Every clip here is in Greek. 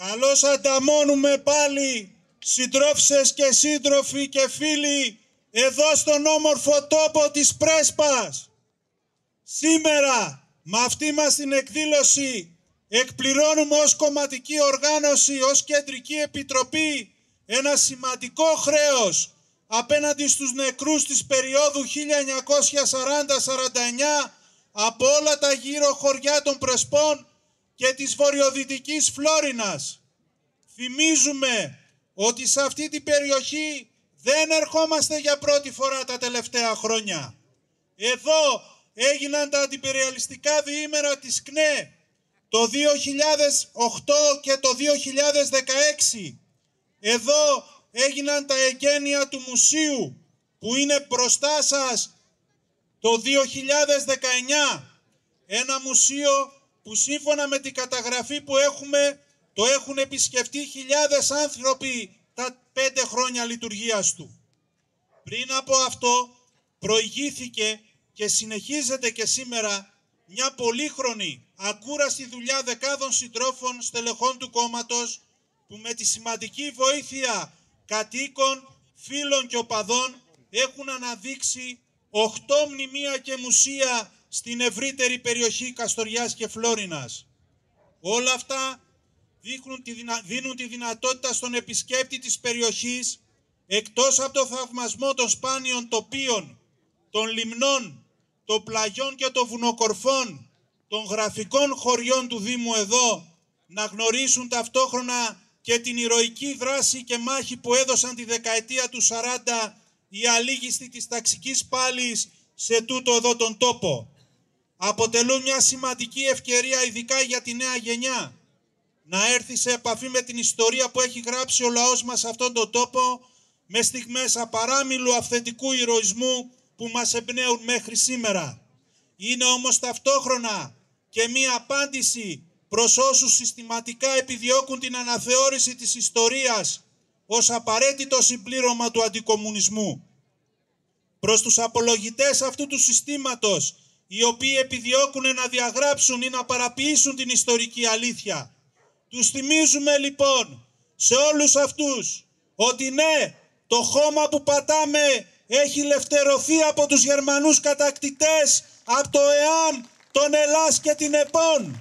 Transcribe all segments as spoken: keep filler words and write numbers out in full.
Καλώς ανταμώνουμε πάλι, συντρόφισσες και σύντροφοι και φίλοι, εδώ στον όμορφο τόπο της Πρέσπας. Σήμερα, με αυτή μας την εκδήλωση, εκπληρώνουμε ως κομματική οργάνωση, ως κεντρική επιτροπή, ένα σημαντικό χρέος απέναντι στους νεκρούς της περίοδου χίλια εννιακόσια σαράντα σαράντα εννιά από όλα τα γύρω χωριά των Πρεσπών και της βορειοδυτικής Φλόρινας. Θυμίζουμε ότι σε αυτή την περιοχή δεν ερχόμαστε για πρώτη φορά τα τελευταία χρόνια. Εδώ έγιναν τα αντιπεριαλιστικά διήμερα της ΚΝΕ το δύο χιλιάδες οκτώ και το δύο χιλιάδες δεκαέξι. Εδώ έγιναν τα εγγένεια του μουσείου που είναι μπροστά σας το δύο χιλιάδες δεκαεννιά. Ένα μουσείο που σύμφωνα με την καταγραφή που έχουμε το έχουν επισκεφτεί χιλιάδες άνθρωποι τα πέντε χρόνια λειτουργίας του. Πριν από αυτό προηγήθηκε και συνεχίζεται και σήμερα μια πολύχρονη ακούραστη δουλειά δεκάδων συντρόφων στελεχών του κόμματος που με τη σημαντική βοήθεια κατοίκων, φίλων και οπαδών έχουν αναδείξει οχτώ μνημεία και μουσεία στην ευρύτερη περιοχή Καστοριάς και Φλόρινας. Όλα αυτά δείχνουν τη δυνα... δίνουν τη δυνατότητα στον επισκέπτη της περιοχής, εκτός από το θαυμασμό των σπάνιων τοπίων, των λιμνών, των πλαγιών και των βουνοκορφών, των γραφικών χωριών του Δήμου εδώ, να γνωρίσουν ταυτόχρονα και την ηρωική δράση και μάχη που έδωσαν τη δεκαετία του σαράντα οι αλήγιστοι της ταξικής πάλης σε τούτο εδώ τον τόπο. Αποτελούν μια σημαντική ευκαιρία ειδικά για τη νέα γενιά να έρθει σε επαφή με την ιστορία που έχει γράψει ο λαός μας σε αυτόν τον τόπο με στιγμές απαράμιλου αυθεντικού ηρωισμού που μας εμπνέουν μέχρι σήμερα. Είναι όμως ταυτόχρονα και μία απάντηση προς όσους συστηματικά επιδιώκουν την αναθεώρηση της ιστορίας ως απαραίτητο συμπλήρωμα του αντικομμουνισμού. Προς τους απολογητές αυτού του συστήματος, οι οποίοι επιδιώκουν να διαγράψουν ή να παραποιήσουν την ιστορική αλήθεια, τους θυμίζουμε λοιπόν σε όλους αυτούς ότι ναι, το χώμα που πατάμε έχει ελευθερωθεί από τους Γερμανούς κατακτητές, από το ΕΑΜ, τον Ελλάς και την ΕΠΟΝ.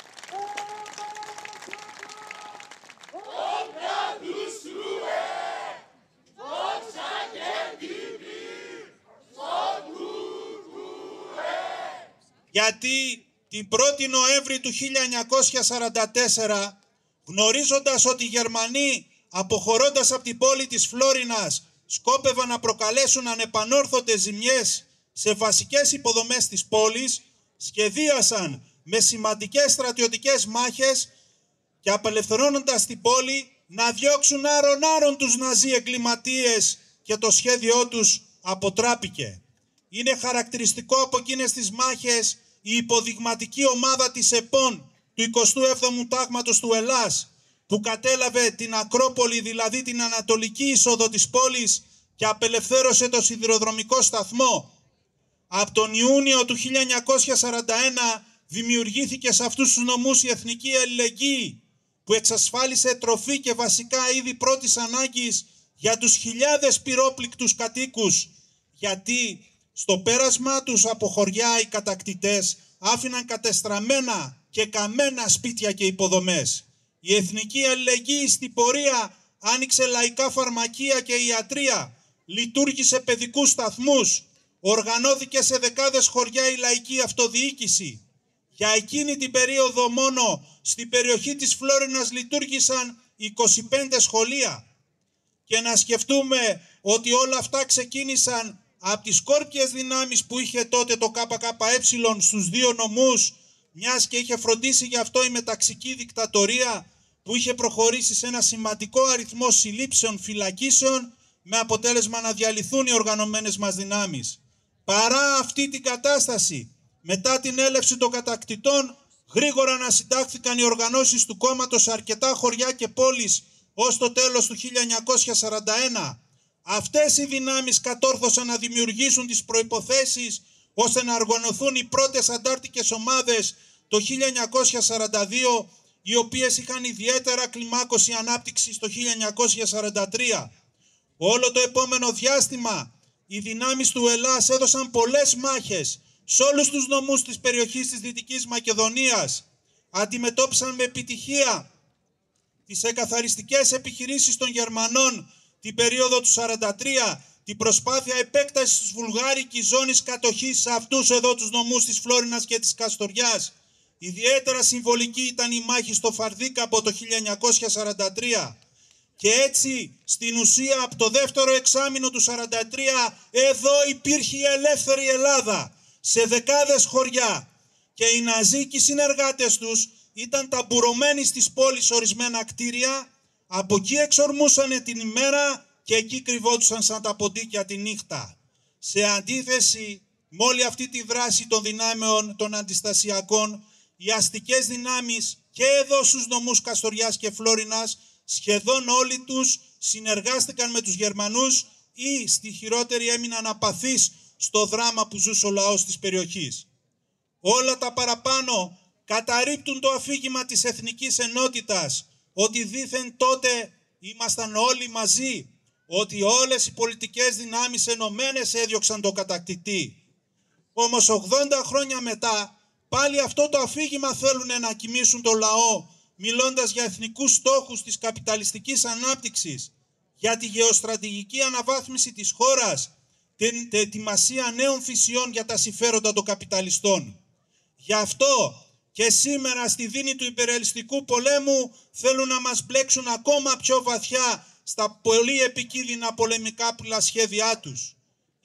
Γιατί την πρώτη Νοέμβρη του χίλια εννιακόσια σαράντα τέσσερα, γνωρίζοντας ότι οι Γερμανοί, αποχωρώντας από την πόλη της Φλόρινας, σκόπευαν να προκαλέσουν ανεπανόρθωτες ζημιές σε βασικές υποδομές της πόλης, σχεδίασαν με σημαντικές στρατιωτικές μάχες και απελευθερώνοντας την πόλη να διώξουν άρον-άρον τους Ναζί εγκληματίες και το σχέδιό τους αποτράπηκε. Είναι χαρακτηριστικό από εκείνες τις μάχες η υποδειγματική ομάδα της ΕΠΟΝ του εικοστού έβδομου τάγματος του Ελλάς που κατέλαβε την Ακρόπολη, δηλαδή την ανατολική είσοδο της πόλης και απελευθέρωσε το σιδηροδρομικό σταθμό. Από τον Ιούνιο του χίλια εννιακόσια σαράντα ένα δημιουργήθηκε σε αυτούς τους νομούς η Εθνική Αλληλεγγύη που εξασφάλισε τροφή και βασικά είδη πρώτης ανάγκης για τους χιλιάδες πυρόπληκτους κατοίκους, γιατί στο πέρασμα τους από χωριά οι κατακτητές άφηναν κατεστραμμένα και καμένα σπίτια και υποδομές. Η Εθνική Αλληλεγγύη στην πορεία άνοιξε λαϊκά φαρμακεία και ιατρία, λειτουργήσε παιδικούς σταθμούς, οργανώθηκε σε δεκάδες χωριά η λαϊκή αυτοδιοίκηση. Για εκείνη την περίοδο μόνο στην περιοχή της Φλόρινας λειτουργήσαν είκοσι πέντε σχολεία. Και να σκεφτούμε ότι όλα αυτά ξεκίνησαν από τις σκόρπιες δυνάμεις που είχε τότε το ΚΚΕ στους δύο νομούς, μιας και είχε φροντίσει γι' αυτό η μεταξική δικτατορία που είχε προχωρήσει σε ένα σημαντικό αριθμό συλλήψεων, φυλακίσεων, με αποτέλεσμα να διαλυθούν οι οργανωμένες μας δυνάμεις. Παρά αυτή την κατάσταση, μετά την έλευση των κατακτητών, γρήγορα ανασυντάχθηκαν οι οργανώσεις του κόμματος σε αρκετά χωριά και πόλεις ως το τέλος του χίλια εννιακόσια σαράντα ένα. Αυτές οι δυνάμεις κατόρθωσαν να δημιουργήσουν τις προϋποθέσεις ώστε να οργανωθούν οι πρώτες αντάρτικες ομάδες το χίλια εννιακόσια σαράντα δύο οι οποίες είχαν ιδιαίτερα κλιμάκωση ανάπτυξη το χίλια εννιακόσια σαράντα τρία. Όλο το επόμενο διάστημα οι δυνάμεις του Ελλάς έδωσαν πολλές μάχες σε όλους τους νομούς της περιοχής της Δυτικής Μακεδονίας. Αντιμετώπισαν με επιτυχία τις εκαθαριστικές επιχειρήσεις των Γερμανών την περίοδο του σαράντα τρία, την προσπάθεια επέκτασης της βουλγάρικης ζώνης κατοχής σε αυτούς εδώ τους νομούς της Φλόρινας και της Καστοριάς. Ιδιαίτερα συμβολική ήταν η μάχη στο Φαρδίκαπο το χίλια εννιακόσια σαράντα τρία. Και έτσι στην ουσία από το δεύτερο εξάμηνο του σαράντα τρία εδώ υπήρχε η ελεύθερη Ελλάδα σε δεκάδες χωριά και οι Ναζί και οι συνεργάτες τους ήταν ταμπουρωμένοι στις πόλεις ορισμένα κτίρια, από εκεί εξορμούσαν την ημέρα και εκεί κρυβόντουσαν σαν τα ποντίκια τη νύχτα. Σε αντίθεση με όλη αυτή τη δράση των δυνάμεων των αντιστασιακών, οι αστικές δυνάμεις και εδώ στους νομούς Καστοριάς και Φλόρινας σχεδόν όλοι τους συνεργάστηκαν με τους Γερμανούς ή στη χειρότερη έμειναν απαθείς στο δράμα που ζούσε ο λαός της περιοχής. Όλα τα παραπάνω καταρρίπτουν το αφήγημα της εθνικής ενότητας, ότι δήθεν τότε ήμασταν όλοι μαζί, ότι όλες οι πολιτικές δυνάμεις ενωμένες έδιωξαν τον κατακτητή. Όμως ογδόντα χρόνια μετά πάλι αυτό το αφήγημα θέλουν να κοιμήσουν το λαό, μιλώντας για εθνικούς στόχους της καπιταλιστικής ανάπτυξης, για τη γεωστρατηγική αναβάθμιση της χώρας, την ετοιμασία νέων θυσιών για τα συμφέροντα των καπιταλιστών. Γι' αυτό και σήμερα στη δίνη του υπερελιστικού πολέμου θέλουν να μας μπλέξουν ακόμα πιο βαθιά στα πολύ επικίνδυνα πολεμικά σχέδιά τους.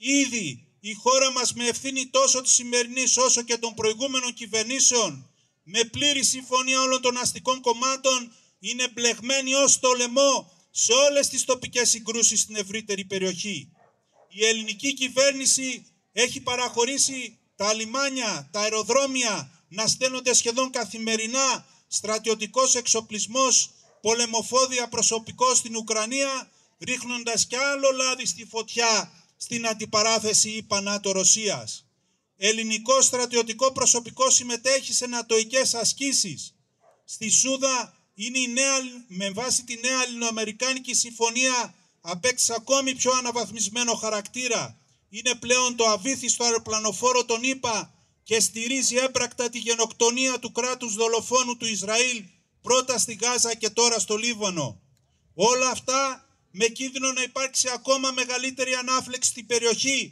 Ήδη η χώρα μας με ευθύνη τόσο της σημερινής όσο και των προηγούμενων κυβερνήσεων, με πλήρη συμφωνία όλων των αστικών κομμάτων, είναι μπλεγμένη ως το λαιμό σε όλες τις τοπικές συγκρούσεις στην ευρύτερη περιοχή. Η ελληνική κυβέρνηση έχει παραχωρήσει τα λιμάνια, τα αεροδρόμια να στέλνονται σχεδόν καθημερινά στρατιωτικός εξοπλισμός, πολεμοφόδια προσωπικό στην Ουκρανία, ρίχνοντας κι άλλο λάδι στη φωτιά στην αντιπαράθεση ΙΠΑ-ΝΑΤΟ-Ρωσίας. Ελληνικό στρατιωτικό προσωπικό συμμετέχει σε νατοικές ασκήσεις. Στη Σούδα είναι η νέα, με βάση τη νέα Ελληνοαμερικάνικη συμφωνία απέκτησε ακόμη πιο αναβαθμισμένο χαρακτήρα. Είναι πλέον το αβύθιστο αεροπλανοφόρο των ΗΠΑ και στηρίζει έμπρακτα τη γενοκτονία του κράτους δολοφόνου του Ισραήλ, πρώτα στη Γάζα και τώρα στο Λίβανο. Όλα αυτά με κίνδυνο να υπάρξει ακόμα μεγαλύτερη ανάφλεξη στην περιοχή,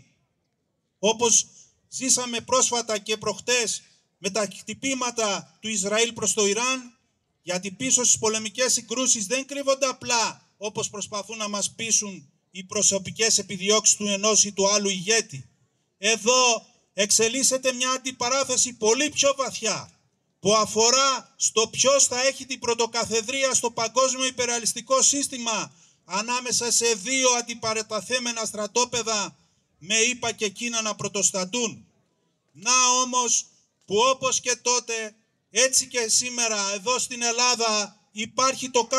όπως ζήσαμε πρόσφατα και προχτές με τα χτυπήματα του Ισραήλ προς το Ιράν, γιατί πίσω στις πολεμικές συγκρούσεις δεν κρύβονται απλά, όπως προσπαθούν να μας πείσουν οι προσωπικές επιδιώξεις του ενός ή του άλλου ηγέτη. Εδώ εξελίσσεται μια αντιπαράθεση πολύ πιο βαθιά, που αφορά στο ποιος θα έχει την πρωτοκαθεδρία στο παγκόσμιο υπεραλιστικό σύστημα ανάμεσα σε δύο αντιπαραταθέμενα στρατόπεδα με ΗΠΑ και Κίνα να πρωτοστατούν. Να όμως που όπως και τότε, έτσι και σήμερα εδώ στην Ελλάδα υπάρχει το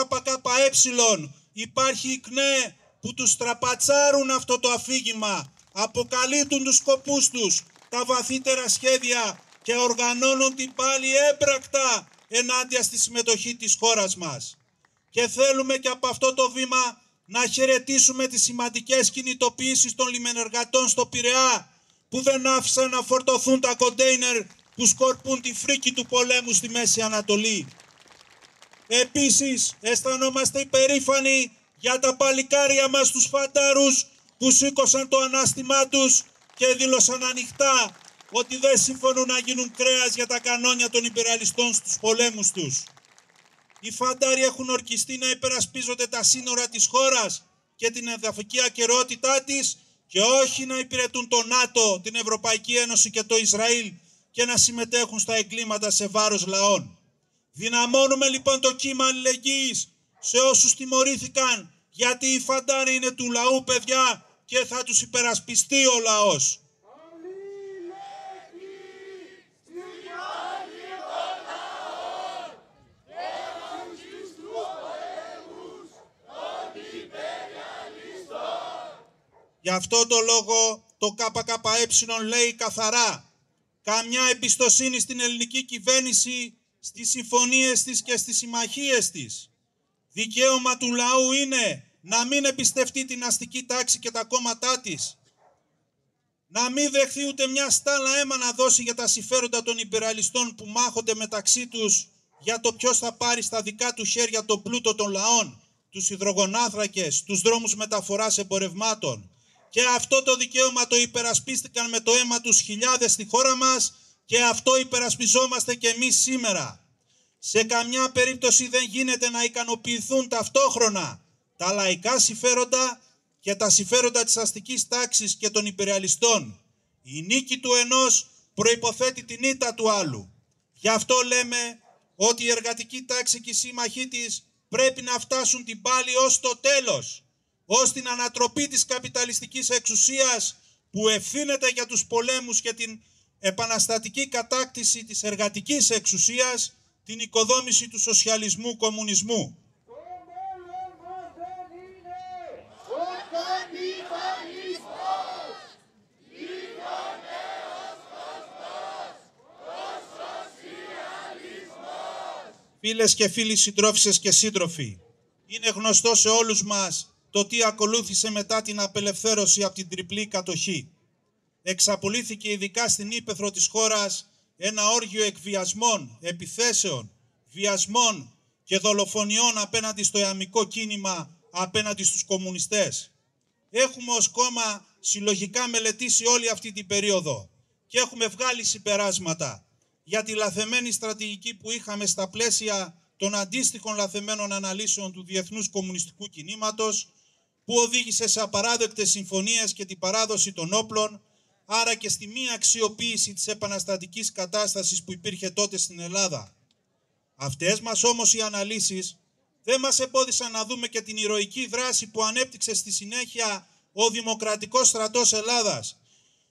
ΚΚΕ, υπάρχει η ΚΝΕ που τους τραπατσάρουν αυτό το αφήγημα, αποκαλύπτουν τους σκοπούς τους, τα βαθύτερα σχέδια και οργανώνουν την πάλι έμπρακτα ενάντια στη συμμετοχή της χώρας μας. Και θέλουμε και από αυτό το βήμα να χαιρετήσουμε τις σημαντικές κινητοποιήσεις των λιμενεργατών στο Πειραιά, που δεν άφησαν να φορτωθούν τα κοντέινερ που σκορπούν τη φρίκη του πολέμου στη Μέση Ανατολή. Επίσης αισθανόμαστε υπερήφανοι για τα παλικάρια μας τους φαντάρους που σήκωσαν το ανάστημά τους και δήλωσαν ανοιχτά ότι δεν συμφωνούν να γίνουν κρέας για τα κανόνια των υπεραλιστών στους πολέμους τους. Οι φαντάροι έχουν ορκιστεί να υπερασπίζονται τα σύνορα της χώρας και την εδαφική ακεραιότητά της και όχι να υπηρετούν το ΝΑΤΟ, την Ευρωπαϊκή Ένωση και το Ισραήλ και να συμμετέχουν στα εγκλήματα σε βάρος λαών. Δυναμώνουμε λοιπόν το κύμα αλληλεγγύης σε όσους τιμωρήθηκαν, γιατί οι φαντάροι είναι του λαού παιδιά και θα τους υπερασπιστεί ο λαός. Γι' αυτό το λόγο το ΚΚΕ λέει καθαρά: καμιά εμπιστοσύνη στην ελληνική κυβέρνηση στις συμφωνίες της και στις συμμαχίες της. Δικαίωμα του λαού είναι να μην εμπιστευτεί την αστική τάξη και τα κόμματά της. Να μην δεχθεί ούτε μια στάλα αίμα να δώσει για τα συμφέροντα των υπεραλιστών που μάχονται μεταξύ τους για το ποιος θα πάρει στα δικά του χέρια τον πλούτο των λαών, τους υδρογονάνθρακες, τους δρόμους μεταφοράς εμπορευμάτων. Και αυτό το δικαίωμα το υπερασπίστηκαν με το αίμα τους χιλιάδες στη χώρα μας και αυτό υπερασπιζόμαστε και εμείς σήμερα. Σε καμιά περίπτωση δεν γίνεται να ικανοποιηθούν ταυτόχρονα τα λαϊκά συμφέροντα και τα συμφέροντα της αστικής τάξης και των υπεραλιστών. Η νίκη του ενός προϋποθέτει την ήττα του άλλου. Γι' αυτό λέμε ότι η εργατική τάξη και οι σύμμαχοί της πρέπει να φτάσουν την πάλη ως το τέλος, ως την ανατροπή της καπιταλιστικής εξουσίας που ευθύνεται για τους πολέμους και την επαναστατική κατάκτηση της εργατικής εξουσίας, την οικοδόμηση του σοσιαλισμού κομμουνισμού. Φίλες και φίλοι, συντρόφισσες και σύντροφοι, είναι γνωστό σε όλους μας το τι ακολούθησε μετά την απελευθέρωση από την τριπλή κατοχή. Εξαπολύθηκε ειδικά στην ύπαιθρο της χώρας ένα όργιο εκβιασμών, επιθέσεων, βιασμών και δολοφονιών απέναντι στο ιαμικό κίνημα, απέναντι στους κομμουνιστές. Έχουμε ως κόμμα συλλογικά μελετήσει όλη αυτή την περίοδο και έχουμε βγάλει συμπεράσματα για τη λαθεμένη στρατηγική που είχαμε στα πλαίσια των αντίστοιχων λαθεμένων αναλύσεων του Διεθνούς Κομμουνιστικού Κινήματος, που οδήγησε σε απαράδεκτες συμφωνίες και την παράδοση των όπλων, άρα και στη μη αξιοποίηση της επαναστατικής κατάστασης που υπήρχε τότε στην Ελλάδα. Αυτές μας όμως οι αναλύσεις δεν μας εμπόδισαν να δούμε και την ηρωική δράση που ανέπτυξε στη συνέχεια ο Δημοκρατικός Στρατός Ελλάδας,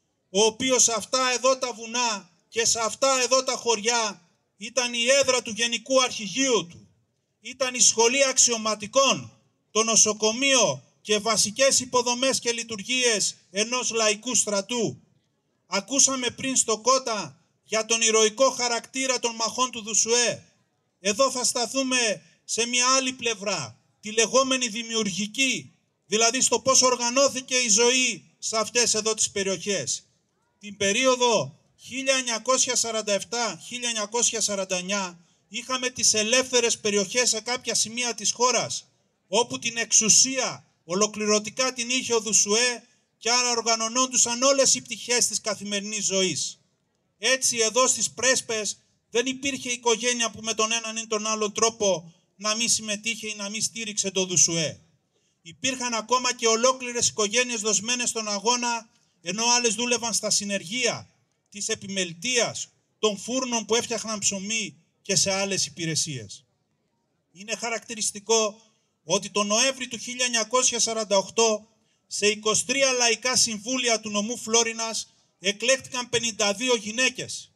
ο οποίος σε αυτά εδώ τα βουνά και σε αυτά εδώ τα χωριά ήταν η έδρα του Γενικού Αρχηγείου του, ήταν η σχολή αξιωματικών, το νοσοκομείο και βασικές υποδομές και λειτουργίες ενός λαϊκού στρατού. Ακούσαμε πριν στο Κότα για τον ηρωικό χαρακτήρα των μαχών του Δουσουέ. Εδώ θα σταθούμε σε μια άλλη πλευρά, τη λεγόμενη δημιουργική, δηλαδή στο πώς οργανώθηκε η ζωή σε αυτές εδώ τις περιοχές. Την περίοδο χίλια εννιακόσια σαράντα επτά με χίλια εννιακόσια σαράντα εννιά είχαμε τις ελεύθερες περιοχές σε κάποια σημεία της χώρας, όπου την εξουσία ολοκληρωτικά την είχε ο Δουσουέ και άρα οργανωνόντουσαν όλες οι πτυχές της καθημερινής ζωής. Έτσι εδώ στις Πρέσπες δεν υπήρχε οικογένεια που με τον έναν ή τον άλλον τρόπο να μην συμμετείχε ή να μην στήριξε το Δουσουέ. Υπήρχαν ακόμα και ολόκληρες οικογένειες δοσμένες στον αγώνα, ενώ άλλες δούλευαν στα συνεργεία της επιμελητείας, των φούρνων που έφτιαχναν ψωμί και σε άλλες υπηρεσίες. Είναι χαρακτηριστικό ότι τον Νοέμβρη του χίλια εννιακόσια σαράντα οκτώ σε είκοσι τρία λαϊκά συμβούλια του νομού Φλόρινας εκλέχτηκαν πενήντα δύο γυναίκες,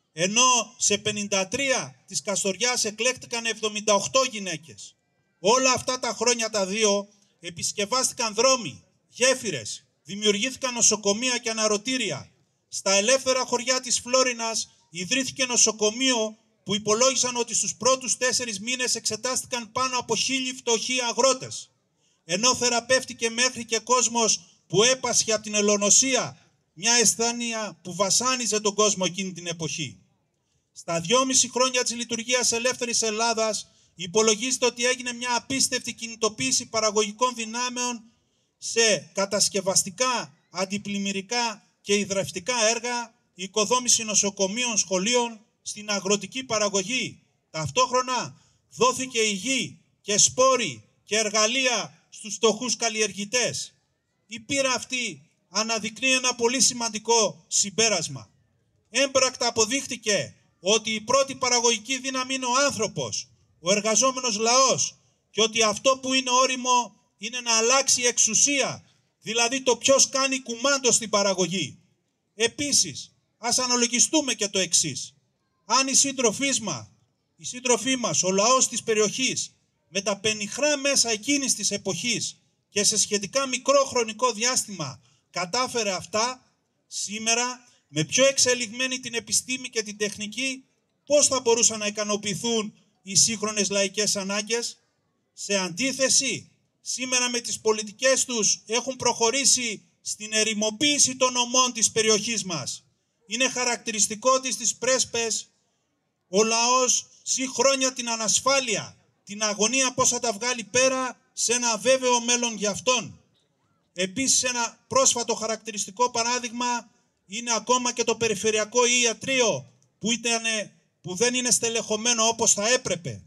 ενώ σε πενήντα τρία της Καστοριάς εκλέχτηκαν εβδομήντα οκτώ γυναίκες. Όλα αυτά τα χρόνια τα δύο επισκευάστηκαν δρόμοι, γέφυρες, δημιουργήθηκαν νοσοκομεία και αναρωτήρια. Στα ελεύθερα χωριά της Φλόρινας ιδρύθηκε νοσοκομείο που υπολόγισαν ότι στους πρώτους τέσσερις μήνες εξετάστηκαν πάνω από χίλιοι φτωχοί αγρότες, ενώ θεραπεύτηκε μέχρι και κόσμος που έπασχε από την ελονοσία, μια ασθένεια που βασάνιζε τον κόσμο εκείνη την εποχή. Στα δυόμιση χρόνια της λειτουργίας Ελεύθερης Ελλάδας υπολογίζεται ότι έγινε μια απίστευτη κινητοποίηση παραγωγικών δυνάμεων σε κατασκευαστικά, αντιπλημμυρικά και υδραυτικά έργα, οικοδόμηση νοσοκομείων, σχολείων, στην αγροτική παραγωγή. Ταυτόχρονα δόθηκε η γη και σπόροι και εργαλεία στους φτωχούς καλλιεργητές. Η πείρα αυτή αναδεικνύει ένα πολύ σημαντικό συμπέρασμα. Έμπρακτα αποδείχτηκε ότι η πρώτη παραγωγική δύναμη είναι ο άνθρωπος, ο εργαζόμενος λαός, και ότι αυτό που είναι όριμο είναι να αλλάξει η εξουσία, δηλαδή το ποιος κάνει κουμάντο στην παραγωγή. Επίσης, ας αναλογιστούμε και το εξής. Αν οι σύντροφοί μας, οι σύντροφοί μας, ο λαός της περιοχής, με τα πενιχρά μέσα εκείνης της εποχής και σε σχετικά μικρό χρονικό διάστημα κατάφερε αυτά, σήμερα με πιο εξελιγμένη την επιστήμη και την τεχνική, πώς θα μπορούσαν να ικανοποιηθούν οι σύγχρονες λαϊκές ανάγκες? Σε αντίθεση, σήμερα με τις πολιτικές τους έχουν προχωρήσει στην ερημοποίηση των νομών της περιοχής μας. Είναι χαρακτηριστικό της τις Πρέσπες ο λαός ζει χρόνια την ανασφάλεια, την αγωνία πώς θα τα βγάλει πέρα σε ένα αβέβαιο μέλλον για αυτόν. Επίσης ένα πρόσφατο χαρακτηριστικό παράδειγμα είναι ακόμα και το περιφερειακό ιατρείο που, ήταν, που δεν είναι στελεχωμένο όπως θα έπρεπε.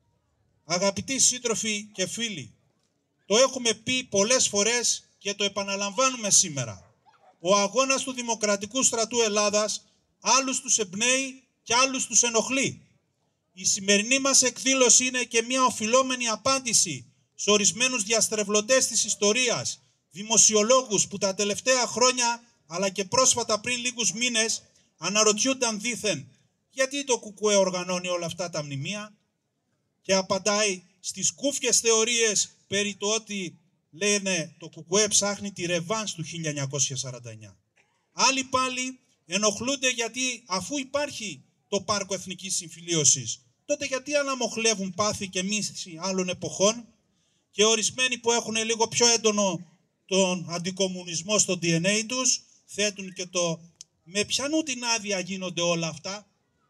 Αγαπητοί σύντροφοι και φίλοι, το έχουμε πει πολλές φορές και το επαναλαμβάνουμε σήμερα. Ο αγώνας του Δημοκρατικού Στρατού Ελλάδας άλλους τους εμπνέει και άλλους τους ενοχλεί. Η σημερινή μας εκδήλωση είναι και μια οφειλόμενη απάντηση σε ορισμένους διαστρεβλωτές της ιστορίας, δημοσιολόγους που τα τελευταία χρόνια αλλά και πρόσφατα πριν λίγους μήνες αναρωτιούνταν δήθεν γιατί το ΚΚΕ οργανώνει όλα αυτά τα μνημεία, και απαντάει στις κούφιες θεωρίες περί του ότι λένε το ΚΚΕ ψάχνει τη ρεβάνς του χίλια εννιακόσια σαράντα εννιά. Άλλοι πάλι ενοχλούνται γιατί αφού υπάρχει το Πάρκο Εθνικής Συμφιλίωσης, τότε γιατί αναμοχλεύουν πάθη και μίση άλλων εποχών, και ορισμένοι που έχουν λίγο πιο έντονο τον αντικομουνισμό στο ντι εν έι τους θέτουν και το με ποιανού την άδεια γίνονται όλα αυτά.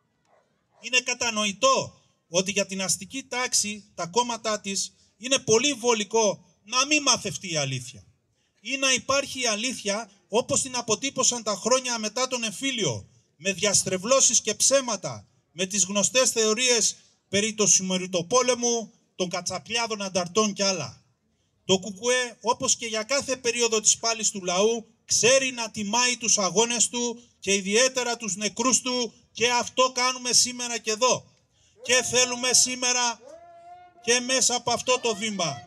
Είναι κατανοητό ότι για την αστική τάξη, τα κόμματά της, είναι πολύ βολικό να μην μαθευτεί η αλήθεια. Ή να υπάρχει η αλήθεια όπως την αποτύπωσαν τα χρόνια μετά τον εμφύλιο, με διαστρεβλώσεις και ψέματα, με τις γνωστές θεωρίες περί του Σιμεριτοπόλεμου, των Κατσαπλιάδων ανταρτών κι άλλα. Το ΚΚΕ, όπως και για κάθε περίοδο της πάλης του λαού, ξέρει να τιμάει τους αγώνες του και ιδιαίτερα τους νεκρούς του, και αυτό κάνουμε σήμερα και εδώ. Και θέλουμε σήμερα και μέσα από αυτό το βήμα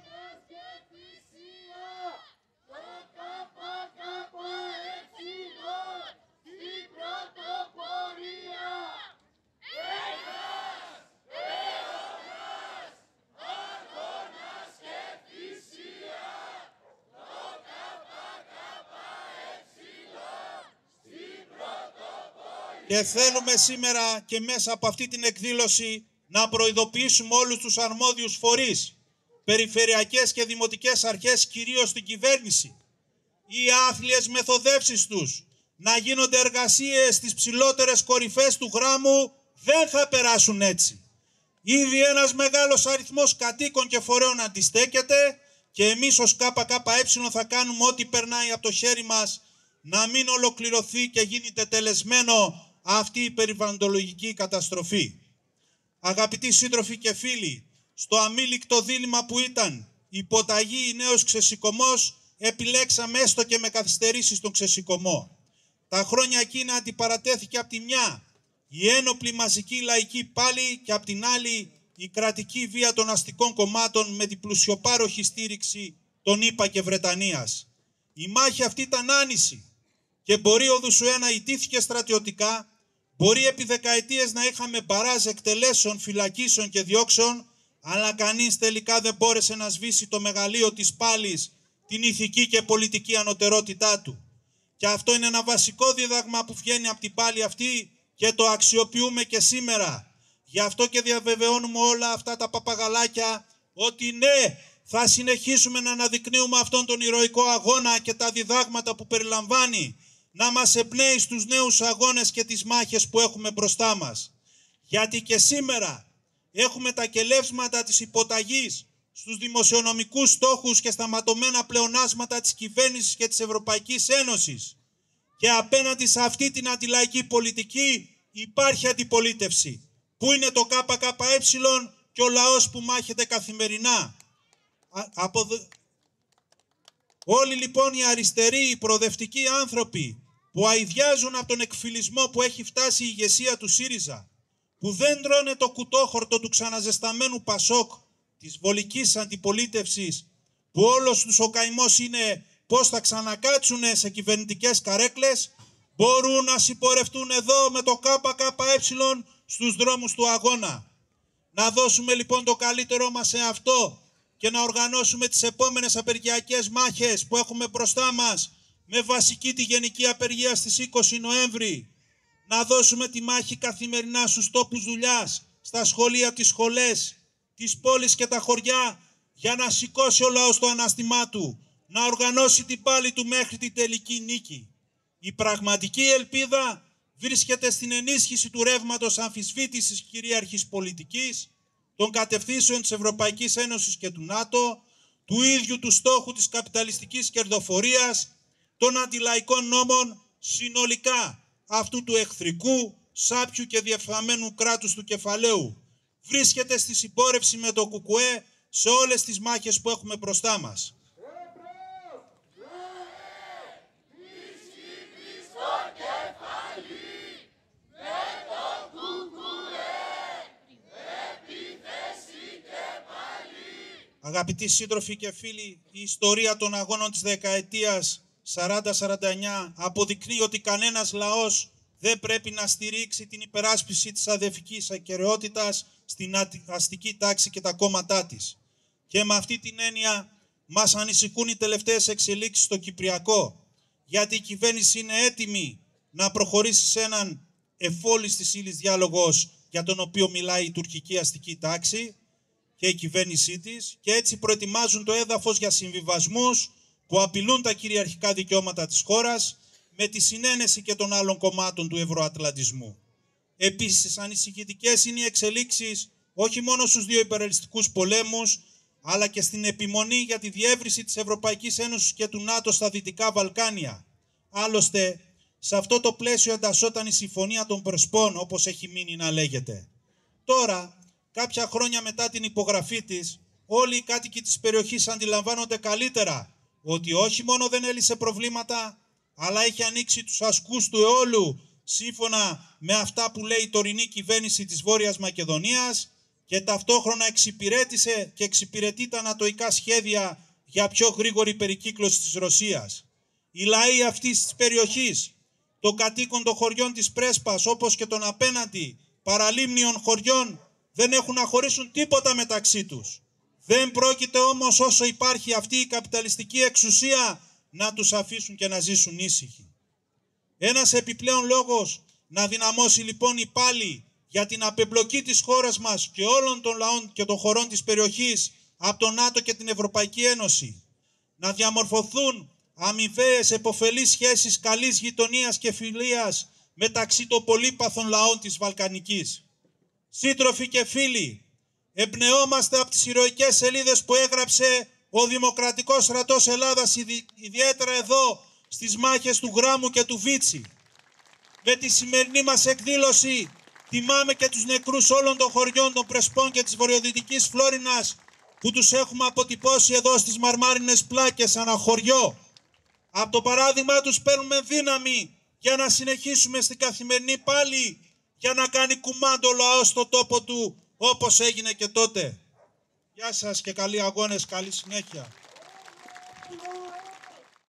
Και θέλουμε σήμερα και μέσα από αυτή την εκδήλωση να προειδοποιήσουμε όλους τους αρμόδιους φορείς, περιφερειακές και δημοτικές αρχές, κυρίως την κυβέρνηση, οι άθλιες μεθοδεύσεις τους να γίνονται εργασίες στις ψηλότερες κορυφές του γράμμου δεν θα περάσουν έτσι. Ήδη ένας μεγάλος αριθμός κατοίκων και φορέων αντιστέκεται και εμείς ως ΚΚΕ θα κάνουμε ό,τι περνάει από το χέρι μας να μην ολοκληρωθεί και γίνει τετελεσμένο αυτή η περιβαλλοντολογική καταστροφή. Αγαπητοί σύντροφοι και φίλοι, στο αμήλικτο δίλημμα που ήταν υποταγή ή νέος ξεσηκωμός, επιλέξαμε έστω και με καθυστερήσεις τον ξεσηκωμό. Τα χρόνια εκείνα αντιπαρατέθηκε από τη μια η ένοπλη μαζική λαϊκή πάλη και από την άλλη η κρατική βία των αστικών κομμάτων με την πλουσιοπάροχη στήριξη των ΗΠΑ και Βρετανίας. Η μάχη αυτή ήταν άνηση και μπορεί ο Δουσουένα ιτήθηκε στρατιωτικά, μπορεί επί δεκαετίες να είχαμε μπαράζ εκτελέσεων, φυλακίσεων και διώξεων, αλλά κανείς τελικά δεν μπόρεσε να σβήσει το μεγαλείο της πάλης, την ηθική και πολιτική ανωτερότητά του. Και αυτό είναι ένα βασικό δίδαγμα που βγαίνει από την πάλη αυτή και το αξιοποιούμε και σήμερα. Γι' αυτό και διαβεβαιώνουμε όλα αυτά τα παπαγαλάκια ότι ναι, θα συνεχίσουμε να αναδεικνύουμε αυτόν τον ηρωικό αγώνα και τα διδάγματα που περιλαμβάνει, να μας εμπνέει στους νέους αγώνες και τις μάχες που έχουμε μπροστά μας. Γιατί και σήμερα έχουμε τα κελεύσματα της υποταγής στους δημοσιονομικούς στόχους και στα ματωμένα πλεονάσματα της κυβέρνησης και της Ευρωπαϊκής Ένωσης. Και απέναντι σε αυτή την αντιλαϊκή πολιτική υπάρχει αντιπολίτευση. Πού είναι το ΚΚΕ και ο λαός που μάχεται καθημερινά. Από... Όλοι λοιπόν οι αριστεροί, οι προοδευτικοί άνθρωποι που αηδιάζουν από τον εκφυλισμό που έχει φτάσει η ηγεσία του ΣΥΡΙΖΑ, που δεν τρώνε το κουτόχορτο του ξαναζεσταμένου Πασόκ, της βολικής αντιπολίτευσης, που όλος τους ο καημός είναι πώς θα ξανακάτσουν σε κυβερνητικές καρέκλες, μπορούν να συμπορευτούν εδώ με το ΚΚΕ στους δρόμους του αγώνα. Να δώσουμε λοιπόν το καλύτερό μας σε αυτό και να οργανώσουμε τις επόμενες απεργιακές μάχες που έχουμε μπροστά μας με βασική τη γενική απεργία στις είκοσι Νοέμβρη. να δώσουμε τη μάχη καθημερινά στους τόπους δουλειάς, στα σχολεία, τις σχολές, τις πόλεις και τα χωριά, για να σηκώσει ο λαός το ανάστημά του, να οργανώσει την πάλη του μέχρι την τελική νίκη. Η πραγματική ελπίδα βρίσκεται στην ενίσχυση του ρεύματος αμφισβήτησης κυρίαρχης πολιτικής, των κατευθύνσεων της Ευρωπαϊκής Ένωσης και του ΝΑΤΟ, του ίδιου του στόχου της καπιταλιστικής κερδοφορίας, των αντιλαϊκών νόμων, συνολικά αυτού του εχθρικού, σάπιου και διεφθαρμένου κράτους του κεφαλαίου. Βρίσκεται στη συμπόρευση με το ΚΚΕ σε όλες τις μάχες που έχουμε μπροστά μας. Αγαπητοί σύντροφοι και φίλοι, η ιστορία των αγώνων της δεκαετίας σαράντα σαράντα εννιά αποδεικνύει ότι κανένας λαός δεν πρέπει να στηρίξει την υπεράσπιση της αδελφικής ακεραιότητας στην αστική τάξη και τα κόμματά της. Και με αυτή την έννοια μας ανησυχούν οι τελευταίες εξελίξεις στο Κυπριακό, γιατί η κυβέρνηση είναι έτοιμη να προχωρήσει σε έναν εφόλης της ύλης διάλογος για τον οποίο μιλάει η τουρκική αστική τάξη και η κυβέρνησή της, και έτσι προετοιμάζουν το έδαφος για συμβιβασμούς που απειλούν τα κυριαρχικά δικαιώματα της χώρας με τη συνένεση και των άλλων κομμάτων του ευρωατλαντισμού. Επίσης, ανησυχητικές είναι οι εξελίξεις όχι μόνο στους δύο υπερελιστικούς πολέμους, αλλά και στην επιμονή για τη διεύρυνση της Ευρωπαϊκής Ένωσης και του ΝΑΤΟ στα Δυτικά Βαλκάνια. Άλλωστε, σε αυτό το πλαίσιο εντασσόταν η Συμφωνία των Πρεσπών, όπως έχει μείνει να λέγεται. Τώρα, κάποια χρόνια μετά την υπογραφή της, όλοι οι κάτοικοι της περιοχής αντιλαμβάνονται καλύτερα ότι όχι μόνο δεν έλυσε προβλήματα, αλλά έχει ανοίξει τους ασκούς του αιώλου σύμφωνα με αυτά που λέει η τωρινή κυβέρνηση της Βόρειας Μακεδονίας και ταυτόχρονα εξυπηρέτησε και εξυπηρετεί τα ανατοϊκά σχέδια για πιο γρήγορη περικύκλωση της Ρωσίας. Οι λαοί αυτής της περιοχής, των κατοίκων των χωριών της Πρέσπας όπως και των απέναντι παραλίμνιων χωριών, δεν έχουν να χωρίσουν τίποτα μεταξύ τους. Δεν πρόκειται όμως όσο υπάρχει αυτή η καπιταλιστική εξουσία να τους αφήσουν και να ζήσουν ήσυχοι. Ένας επιπλέον λόγος να δυναμώσει λοιπόν η πάλη για την απεμπλοκή της χώρας μας και όλων των λαών και των χωρών της περιοχής από τον ΝΑΤΟ και την Ευρωπαϊκή Ένωση. Να διαμορφωθούν αμοιβαίες επωφελείς σχέσεις καλής γειτονίας και φιλίας μεταξύ των πολύπαθων λαών της Βαλκανικής. Σύντροφοι και φίλοι, εμπνεόμαστε από τις ηρωικές σελίδες που έγραψε ο Δημοκρατικός Στρατός Ελλάδας, ιδιαίτερα εδώ στις μάχες του Γράμμου και του Βίτσι. Με τη σημερινή μας εκδήλωση τιμάμε και τους νεκρούς όλων των χωριών των Πρεσπών και της βορειοδυτικής Φλόρινας που τους έχουμε αποτυπώσει εδώ στις μαρμάρινες πλάκες ανά χωριό. Από το παράδειγμα τους παίρνουμε δύναμη για να συνεχίσουμε στην καθημερινή πάλη, για να κάνει κουμάντο ο λαός στο τόπο του όπως έγινε και τότε. Γεια σας και καλοί αγώνες, καλή συνέχεια.